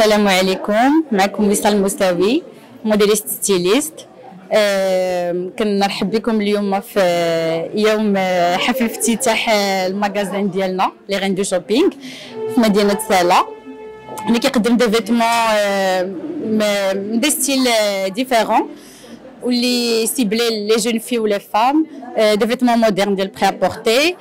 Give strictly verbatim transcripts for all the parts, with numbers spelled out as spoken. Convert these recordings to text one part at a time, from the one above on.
السلام عليكم، معكم وصال الموساوي موديليست ستيليست. أه كنرحب بكم اليوم في يوم حفل افتتاح المغازان ديالنا لي غين دو شوبينغ في مدينه سالا اللي كيقدم دي فيتمون دي ستيل ديفيرون واللي سيبلي لي جون في ولي فام، دي فيتمون مودرن ديال بري ابورتي.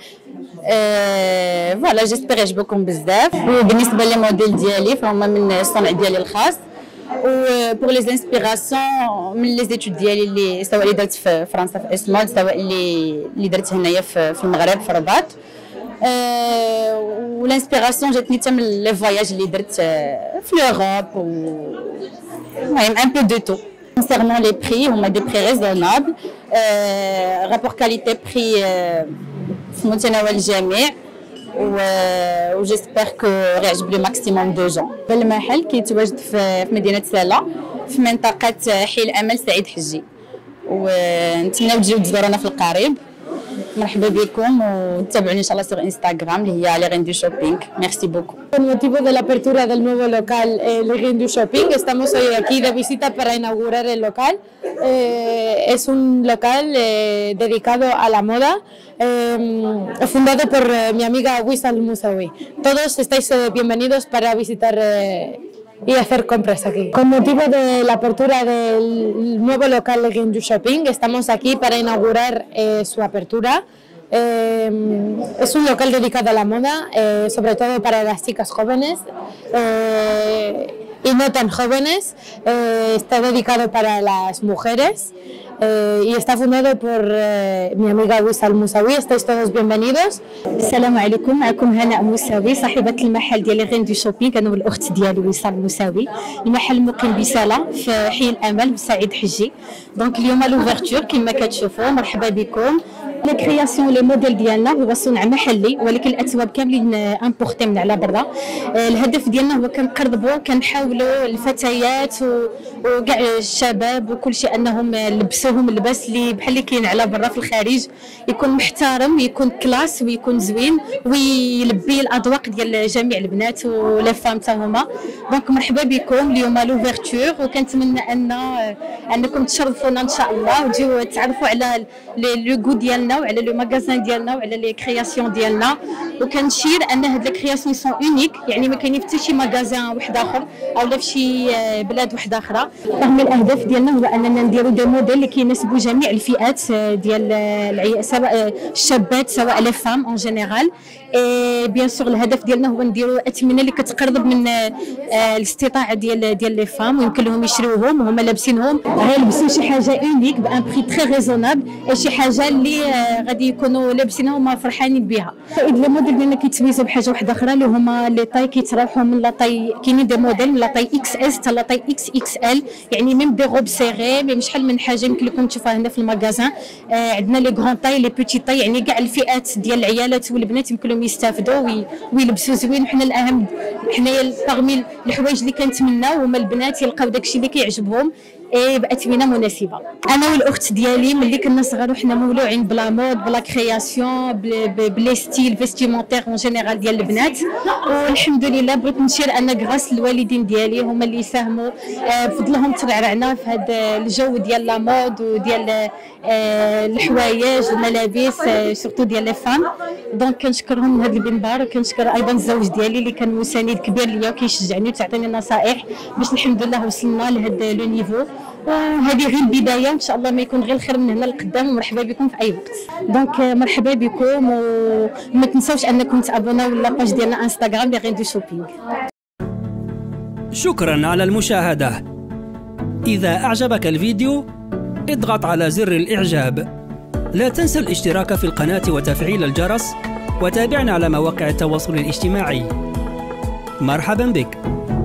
فوالا جيسبر يعجبكم بزاف. وبالنسبه لي موديل ديالي فهما من الصنع ديالي الخاص، و بور لي انسبيراسيون من لي زيتود ديالي اللي سواء اللي درت في فرنسا في اسمول، سواء اللي اللي درت هنايا في, في المغرب في الرباط. أه والانسبيراسيون جاتني حتى من لي فواياج اللي درت في لوروب، المهم ان بو دو تو. Concernant les prix, on a des prix raisonnables, euh, rapport qualité-prix في متناول الجميع، و جيسبر كو يعجب لو ماكسيموم دو جون. المحل كيتواجد في مدينة سالا في منطقة حي الأمل سعيد حجي، ونتمناو تجيو تزورونا في القريب. مرحبا بكم وتابعوني ان شاء الله sur Instagram اللي هي Les Reines du Shopping. Merci beaucoup. Con motivo de la apertura del nuevo local eh, Les Reines du Shopping, estamos hoy aquí de visita para inaugurar el local. Eh, es un local eh, dedicado a la moda, eh, fundado por eh, mi amiga Wissal Moussaoui. Todos estáis eh, bienvenidos para visitar eh, y hacer compras aquí. Con motivo de la apertura del nuevo local Les Reines du Shopping, estamos aquí para inaugurar eh, su apertura. Eh, es un local dedicado a la moda, eh, sobre todo para las chicas jóvenes eh, y no tan jóvenes. Eh, está dedicado para las mujeres eh, y está fundado por eh, mi amiga Wissal Moussaoui. Estáis todos bienvenidos. السلام عليكم، معكم هناء موساوي صاحبة المحل ديال لي غين دو شوبينغ. انا والاخت ديالي وصال موساوي. المحل مقيم بسالا في حي الامل بسعيد حجي. دونك اليوم لوفرتور كما كتشوفوا. مرحبا بكم. لا كرياسيون لي موديل ديالنا هو صنع محلي، ولكن الاثواب كاملين امبورتي من على برا. الهدف ديالنا هو كنقربوا كنحاولوا الفتيات وكاع الشباب وكل شيء انهم لبسوهم اللباس اللي بحال اللي كاين على برا في الخارج، يكون محترم، يكون كلاس، ويكون زوين، ويلبي الاذواق ديال جميع البنات ولا فام حتى هما. دونك مرحبا بكم اليوم لوفرتور، وكنتمنى ان انكم تشرفونا ان شاء الله وتجيو تعرفوا على لو ديالنا وعلى لو ماغازان ديالنا وعلى لي كرياسيون ديالنا. وكنشير ان هاد لي كرياسيون سون اونيك، يعني ما كاينين حتى شي ماغازان واحد اخر اولا في شي بلاد واحده اخرى. من الاهداف ديالنا هو اننا نديروا دي موديل اللي كيناسبوا جميع الفئات ديال العي... سواء الشابات سواء لي فام اون جينيرال. اي بيان سور الهدف ديالنا هو نديروا اثمنه اللي كتقرب من الاستطاعه ديال ديال لي فام، ويمكن لهم يشريوهم وهما لابسينهم، غيلبسوا شي حاجه اونيك بان بري تري ريزونابل، شي حاجه اللي غادي يكونوا لابسينها وما فرحانين بها. لي موديل ديالنا كيتميزوا بحاجه واحده اخرى اللي هما لي طاي كيتراوحوا من لا طاي، كاينين دي موديل من لا طاي اكس اس حتى لا طاي اكس اكس ال، يعني ميم دي روب سيغي، ميم شحال من حاجه يمكن لكم تشوفوها هنا في المغازان. آه عندنا لي غران طاي لي بوتي طاي، يعني كاع الفئات ديال العيالات والبنات يمكن لهم يستافدوا ويلبسوا زوين. وحنا الاهم حنايا باغمي الحوايج اللي كنتمناو هما البنات يلقاو داكشي اللي كيعجبهم اي باثمنه مناسبه. انا والاخت ديالي ملي كنا صغار وحنا مولوعين بلا مود بلا كرياسيون بلي ستيل فيستيمونتير اون جينيرال ديال البنات. والحمد لله بغيت نشير ان غراس الوالدين ديالي هما اللي ساهموا بفضلهم ترعرعنا في هذا الجو ديال لا مود وديال الحوايج الملابس سورتو ديال لي فام. دونك كنشكرهم من هذا المنبر، وكنشكر ايضا الزوج ديالي اللي كان مساند كبير ليا وكيشجعني وتعطيني نصائح باش الحمد لله وصلنا لهذا لو نيفو. وهذه غير البدايه، ان شاء الله ما يكون غير الخير من هنا لقدام. ومرحبا بكم في اي وقت. دونك مرحبا بكم، وما تنساوش انكم تابوناو لاباج ديالنا انستغرام لي غين دو شوبينغ. شكرا على المشاهده. اذا اعجبك الفيديو اضغط على زر الاعجاب. لا تنسى الاشتراك في القناه وتفعيل الجرس، وتابعنا على مواقع التواصل الاجتماعي. مرحبا بك.